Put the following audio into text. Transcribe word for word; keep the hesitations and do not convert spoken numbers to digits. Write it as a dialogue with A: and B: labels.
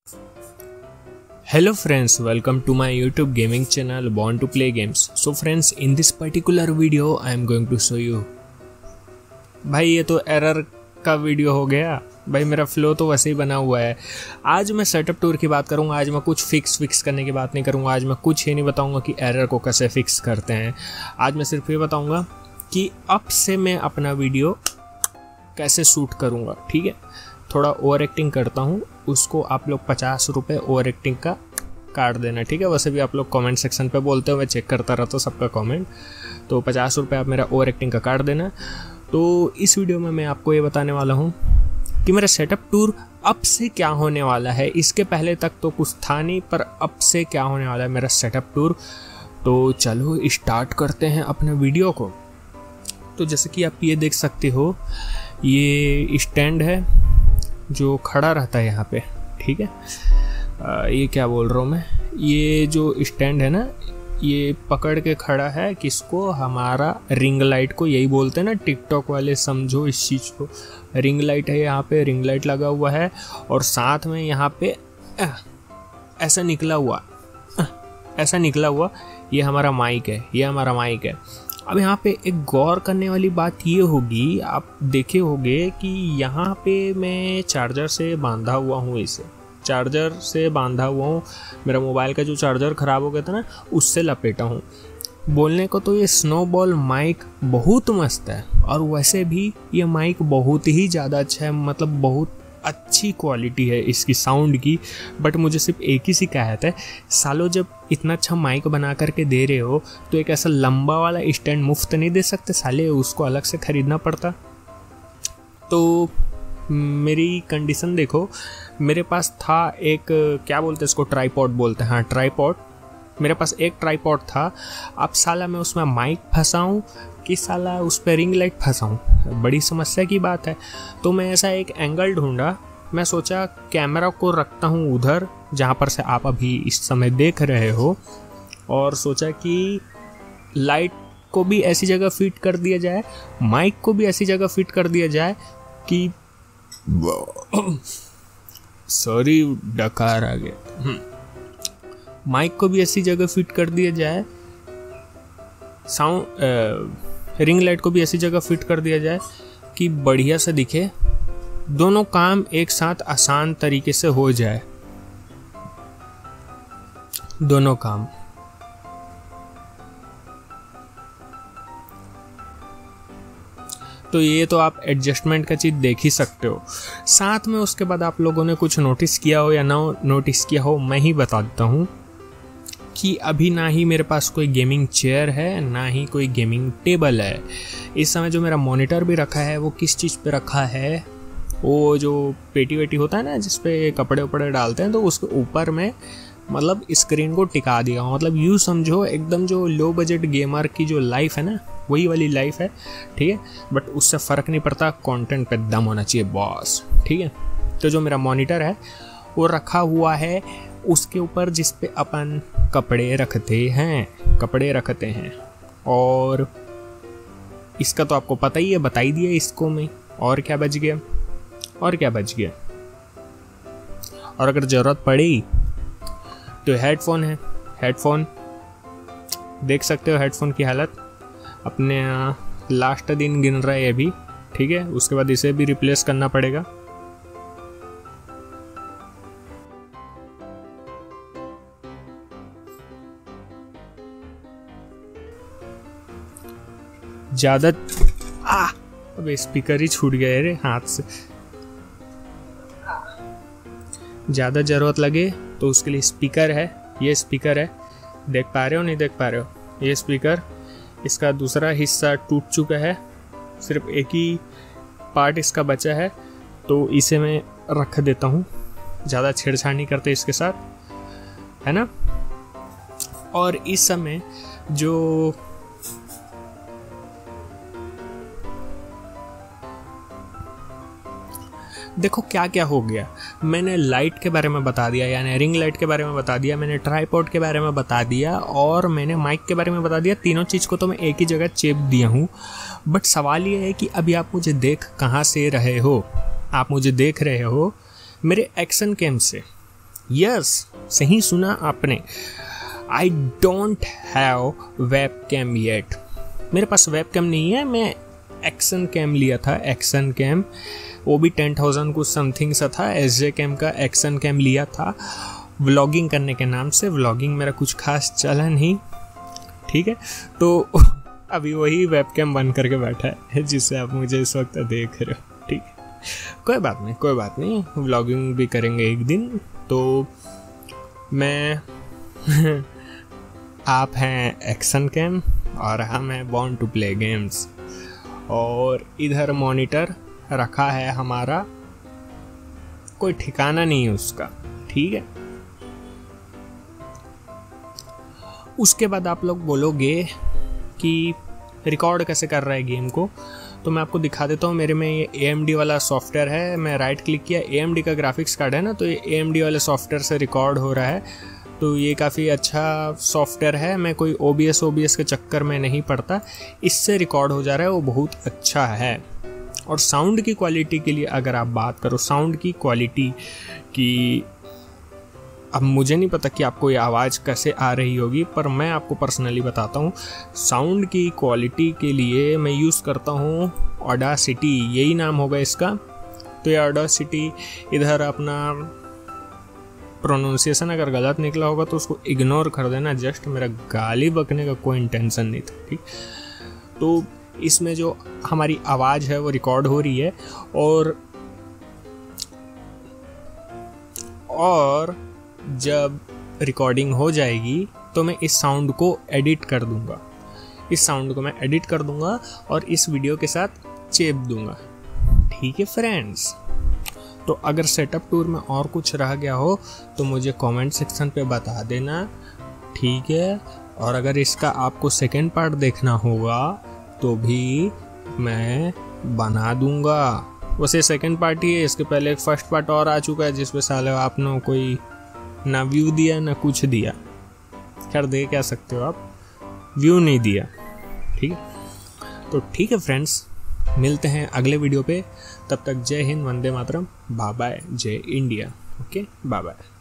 A: Hello friends, welcome to my YouTube gaming channel Born to Play Games. So friends, in this particular video I am going to show you. भाई ये तो error का video हो गया। भाई मेरा flow तो वैसे ही बना हुआ है। आज मैं सेटअप टूर की बात करूँगा। आज मैं कुछ फिक्स फिक्स करने की बात नहीं करूँगा। आज मैं कुछ ही नहीं बताऊँगा कि एरर को कैसे फिक्स करते हैं। आज मैं सिर्फ ये बताऊँगा कि अब से मैं अपना वीडियो कैसे शूट करूँगा। ठीक है, थोड़ा ओवर एक्टिंग करता हूँ, उसको आप लोग पचास रुपये ओवर एक्टिंग का काट देना। ठीक है, वैसे भी आप लोग कमेंट सेक्शन पे बोलते हो, मैं चेक करता रहता हूँ सबका कमेंट, तो पचास रुपये आप मेरा ओवर एक्टिंग का काट देना। तो इस वीडियो में मैं आपको ये बताने वाला हूँ कि मेरा सेटअप टूर अब से क्या होने वाला है। इसके पहले तक तो कुछ था नहीं, पर अब से क्या होने वाला है मेरा सेटअप टूर। तो चलो स्टार्ट करते हैं अपने वीडियो को। तो जैसे कि आप ये देख सकते हो, ये स्टैंड है जो खड़ा रहता है यहाँ पे। ठीक है, आ, ये क्या बोल रहा हूँ मैं, ये जो स्टैंड है ना, ये पकड़ के खड़ा है किसको, हमारा रिंग लाइट को। यही बोलते हैं ना टिकटॉक वाले, समझो इस चीज़ को। रिंग लाइट है यहाँ पे, रिंग लाइट लगा हुआ है, और साथ में यहाँ पे ऐसा निकला हुआ ऐसा निकला हुआ ये हमारा माइक है। ये हमारा माइक है। अब यहाँ पे एक गौर करने वाली बात ये होगी, आप देखे होंगे कि यहाँ पे मैं चार्जर से बांधा हुआ हूँ। इसे चार्जर से बांधा हुआ हूँ। मेरा मोबाइल का जो चार्जर ख़राब हो गया था ना, उससे लपेटा हूँ। बोलने को तो ये स्नोबॉल माइक बहुत मस्त है, और वैसे भी ये माइक बहुत ही ज़्यादा अच्छा है, मतलब बहुत अच्छी क्वालिटी है इसकी साउंड की। बट मुझे सिर्फ एक ही शिकायत है, सालों जब इतना अच्छा माइक बना करके दे रहे हो तो एक ऐसा लंबा वाला स्टैंड मुफ्त नहीं दे सकते साले, उसको अलग से ख़रीदना पड़ता। तो मेरी कंडीशन देखो, मेरे पास था एक, क्या बोलते हैं इसको, ट्राईपॉड बोलते हैं। हाँ, ट्राईपॉड। मेरे पास एक ट्राईपॉड था। अब साला मैं उसमें माइक फंसाऊँ कि साला उस पर रिंग लाइट फंसाऊँ, बड़ी समस्या की बात है। तो मैं ऐसा एक एंगल ढूंढा। मैं सोचा कैमरा को रखता हूँ उधर जहाँ पर से आप अभी इस समय देख रहे हो, और सोचा कि लाइट को भी ऐसी जगह फिट कर दिया जाए, माइक को भी ऐसी जगह फिट कर दिया जाए कि सॉरी डकार आ गया। माइक को भी ऐसी जगह फिट कर दिया जाए, साउंड रिंग लाइट को भी ऐसी जगह फिट कर दिया जाए कि बढ़िया से दिखे। दोनों काम एक साथ आसान तरीके से हो जाए, दोनों काम। तो ये तो आप एडजस्टमेंट का चीज़ देख ही सकते हो। साथ में उसके बाद आप लोगों ने कुछ नोटिस किया हो या ना नोटिस किया हो, मैं ही बता देता हूँ कि अभी ना ही मेरे पास कोई गेमिंग चेयर है, ना ही कोई गेमिंग टेबल है। इस समय जो मेरा मॉनिटर भी रखा है, वो किस चीज़ पे रखा है, वो जो पेटी वेटी होता है ना जिस पे कपड़े वपड़े डालते हैं, तो उसके ऊपर में मतलब स्क्रीन को टिका दिया हूँ। मतलब यूँ समझो एकदम जो लो बजट गेमर की जो लाइफ है ना, वही वाली लाइफ है। ठीक है, बट उससे फ़र्क नहीं पड़ता, कंटेंट पे दम होना चाहिए बॉस। ठीक है, तो जो मेरा मॉनिटर है वो रखा हुआ है उसके ऊपर जिस पे अपन कपड़े रखते हैं कपड़े रखते हैं और इसका तो आपको पता ही है, बता ही दिया इसको मैं। और क्या बच गया, और क्या बच गया। और अगर ज़रूरत पड़ी तो हेडफोन है। हेडफोन देख सकते हो, हेडफोन की हालत अपने लास्ट दिन गिन रहा है अभी। ठीक है, उसके बाद इसे भी रिप्लेस करना पड़ेगा। ज़्यादा आ अबे स्पीकर ही छूट गया रे हाथ से। ज़्यादा ज़रूरत लगे तो उसके लिए स्पीकर है। ये स्पीकर है, देख पा रहे हो नहीं देख पा रहे हो, ये स्पीकर, इसका दूसरा हिस्सा टूट चुका है, सिर्फ एक ही पार्ट इसका बचा है। तो इसे मैं रख देता हूँ, ज़्यादा छेड़छाड़ नहीं करते इसके साथ, है ना। और इस समय जो देखो क्या क्या हो गया, मैंने लाइट के बारे में बता दिया, यानी रिंग लाइट के बारे में बता दिया, मैंने ट्राईपॉड के बारे में बता दिया, और मैंने माइक के बारे में बता दिया। तीनों चीज़ को तो मैं एक ही जगह चेप दिया हूँ। बट सवाल ये है कि अभी आप मुझे देख कहाँ से रहे हो, आप मुझे देख रहे हो मेरे एक्शन कैम से। यस, सही सुना आपने। I don't have webcam yet. मेरे पास वेब कैम नहीं है। मैं एक्शन कैम लिया था, एक्शन कैम, वो भी टेन थाउजेंड कुछ समथिंग सा था। एस जे कैम का एक्शन कैम लिया था व्लॉगिंग करने के नाम से। व्लॉगिंग मेरा कुछ खास चला नहीं, ठीक है। तो अभी वही वेब कैम बन करके बैठा है जिससे आप मुझे इस वक्त देख रहे हो, ठीक है। कोई बात नहीं, कोई बात नहीं, व्लॉगिंग भी करेंगे एक दिन। तो मैं आप हैं एक्शन कैम और हम हैं बॉर्न टू प्ले गेम्स। और इधर मॉनिटर रखा है हमारा, कोई ठिकाना नहीं है उसका, ठीक है। उसके बाद आप लोग बोलोगे कि रिकॉर्ड कैसे कर रहा है गेम को, तो मैं आपको दिखा देता हूँ। मेरे में ये ए एम डी वाला सॉफ्टवेयर है। मैं राइट क्लिक किया, ए एम डी का ग्राफिक्स कार्ड है ना, तो ये ए एम डी वाले सॉफ्टवेयर से रिकॉर्ड हो रहा है। तो ये काफ़ी अच्छा सॉफ्टवेयर है। मैं कोई O B S O B S के चक्कर में नहीं पड़ता, इससे रिकॉर्ड हो जा रहा है, वो बहुत अच्छा है। और साउंड की क्वालिटी के लिए अगर आप बात करो, साउंड की क्वालिटी की, अब मुझे नहीं पता कि आपको ये आवाज़ कैसे आ रही होगी, पर मैं आपको पर्सनली बताता हूँ। साउंड की क्वालिटी के लिए मैं यूज़ करता हूँ ऑडासिटी, यही नाम होगा इसका। तो ये ऑडासिटी, इधर अपना प्रोनाउंसिएशन अगर गलत निकला होगा तो उसको इग्नोर कर देना, जस्ट मेरा गाली बकने का कोई इंटेंशन नहीं था, ठीक। तो इसमें जो हमारी आवाज़ है वो रिकॉर्ड हो रही है, और और जब रिकॉर्डिंग हो जाएगी तो मैं इस साउंड को एडिट कर दूंगा। इस साउंड को मैं एडिट कर दूंगा और इस वीडियो के साथ चेप दूंगा, ठीक है फ्रेंड्स। तो अगर सेटअप टूर में और कुछ रह गया हो तो मुझे कमेंट सेक्शन पे बता देना, ठीक है। और अगर इसका आपको सेकेंड पार्ट देखना होगा तो भी मैं बना दूंगा। वैसे सेकेंड पार्ट ही है, इसके पहले एक फर्स्ट पार्ट और आ चुका है जिसमें साले आपने कोई ना व्यू दिया ना कुछ दिया। खैर दे क्या सकते हो आप, व्यू नहीं दिया, ठीक है। तो ठीक है फ्रेंड्स, मिलते हैं अगले वीडियो पे। तब तक जय हिंद, वंदे मातरम, बाय बाय, जय इंडिया। Okay, bye bye.